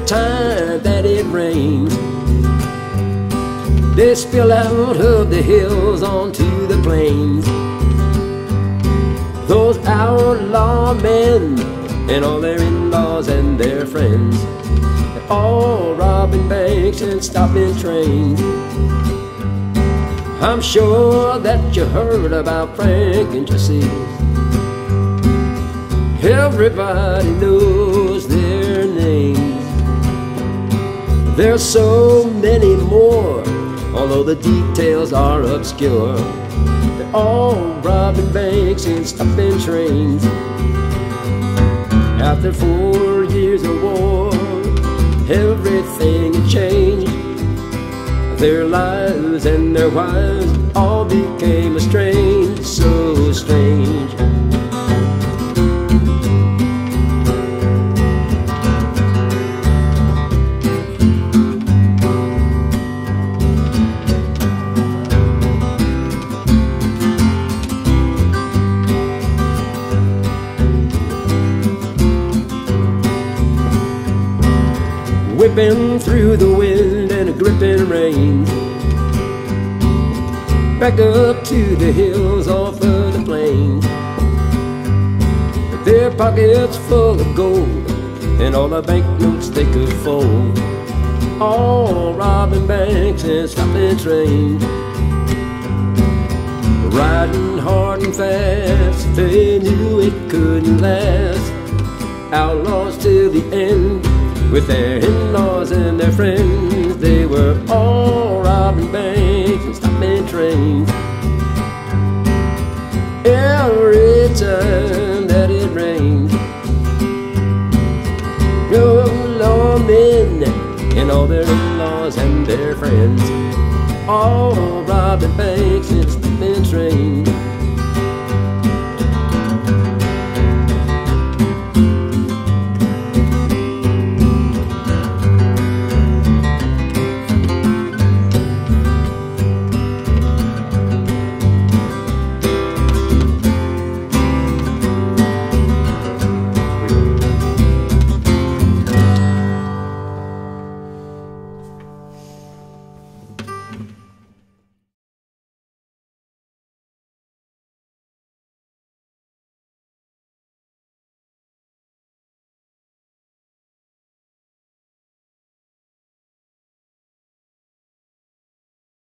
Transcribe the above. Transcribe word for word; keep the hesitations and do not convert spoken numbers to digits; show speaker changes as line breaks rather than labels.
time that it rains, they spill out of the hills onto the plains. Those outlaw men and all their in-laws and their friends, they're all robbing banks and stopping trains. I'm sure that you heard about Frank and Jesse. Everybody knows their names. There's so many more, although the details are obscure. They're all robbing banks and stopping trains. After four years of war, everything had changed. Their lives and their wives all became estranged, so strange. Whipping through the wind and a gripping rain, back up to the hills off of the plains. Their pockets full of gold and all the banknotes they could fold, all robbing banks and stopping trains. Riding hard and fast, they knew it couldn't last. Outlaws till the end, with their in-laws and their friends, they were all robbing banks and stopping trains. Every time that it rained, outlaw men and all their in-laws and their friends, all robbing banks and stopping trains.